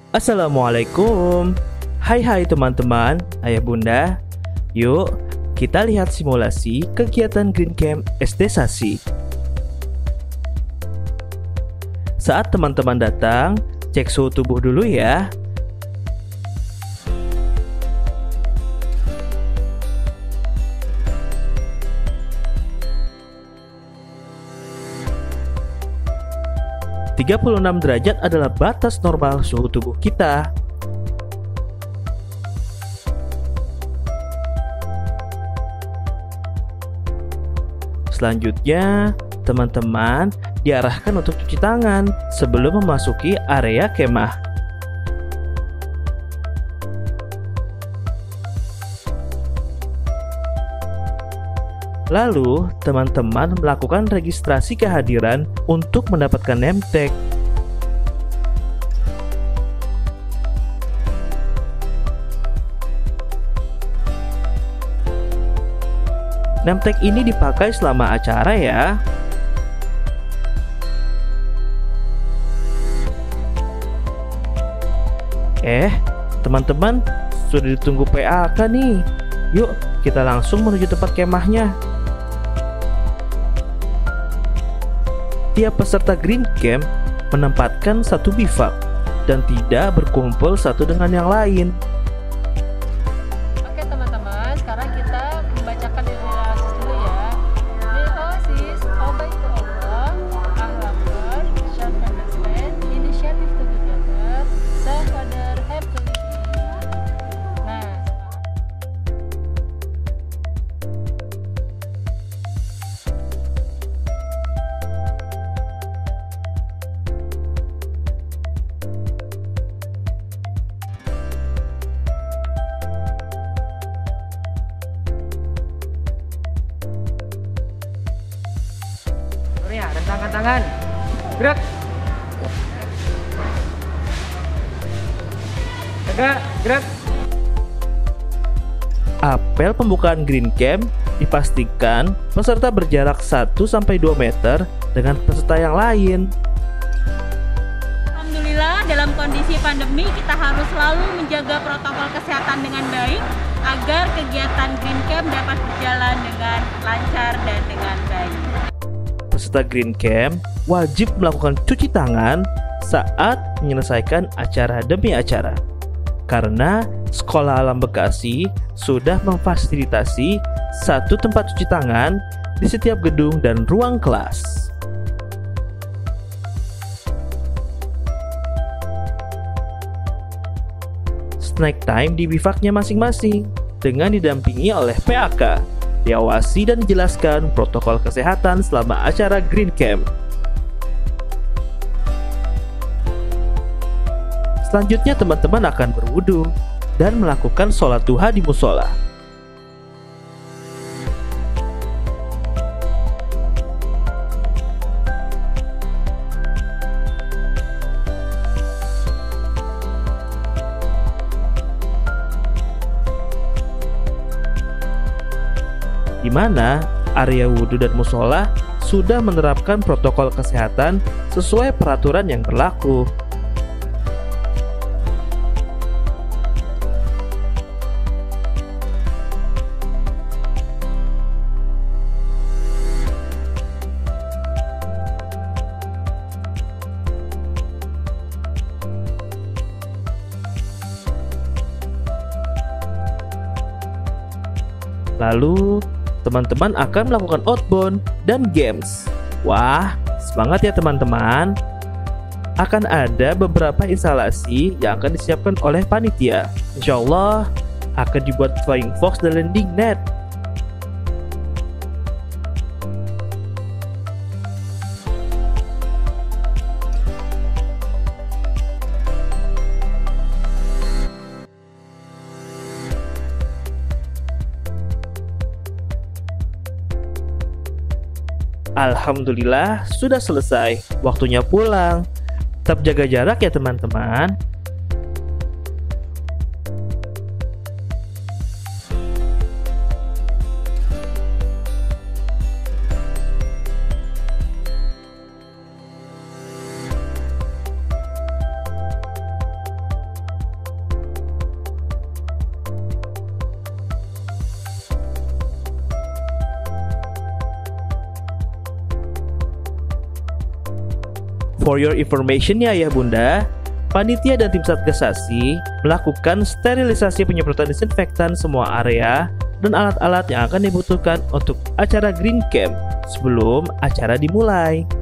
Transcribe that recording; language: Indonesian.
Assalamualaikum. Hai teman-teman, ayah bunda. Yuk, kita lihat simulasi kegiatan Green Camp SD Sasi. Saat teman-teman datang, cek suhu tubuh dulu ya. ...36 derajat adalah batas normal suhu tubuh kita. Selanjutnya, teman-teman diarahkan untuk cuci tangan sebelum memasuki area kemah. Lalu, teman-teman melakukan registrasi kehadiran untuk mendapatkan name tag. Name tag ini dipakai selama acara ya. Teman-teman, sudah ditunggu PAK nih. Yuk, kita langsung menuju tempat kemahnya. Tiap peserta Green Camp menempatkan satu bivak dan tidak berkumpul satu dengan yang lain. Oke teman-teman, sekarang kita membacakan Injil dulu ya. May Oasis, all by to Allah, Ahlakar, shall understand, initiative to together, self-order, have to live. Nah, ya, rentangkan tangan. Gerak. Tegak, gerak. Apel pembukaan Green Camp dipastikan peserta berjarak 1-2 meter dengan peserta yang lain. Alhamdulillah, dalam kondisi pandemi kita harus selalu menjaga protokol kesehatan dengan baik agar kegiatan Green Camp dapat berjalan dengan lancar dan dengan baik. Peserta Green Camp wajib melakukan cuci tangan saat menyelesaikan acara demi acara. Karena Sekolah Alam Bekasi sudah memfasilitasi satu tempat cuci tangan di setiap gedung dan ruang kelas. Snack time di bivaknya masing-masing dengan didampingi oleh PAK. Diawasi dan dijelaskan protokol kesehatan selama acara Green Camp. Selanjutnya teman-teman akan berwudu dan melakukan sholat duha di musola. Di mana area wudhu dan musola sudah menerapkan protokol kesehatan sesuai peraturan yang berlaku. Lalu, teman-teman akan melakukan outbound dan games. Wah, semangat ya teman-teman. Akan ada beberapa instalasi yang akan disiapkan oleh panitia. Insya Allah akan dibuat flying fox dan landing net. Alhamdulillah sudah selesai. Waktunya pulang. Tetap jaga jarak ya teman-teman. For your information ya ayah bunda, panitia dan tim Satgas SASI melakukan sterilisasi penyemprotan disinfektan semua area dan alat-alat yang akan dibutuhkan untuk acara Green Camp sebelum acara dimulai.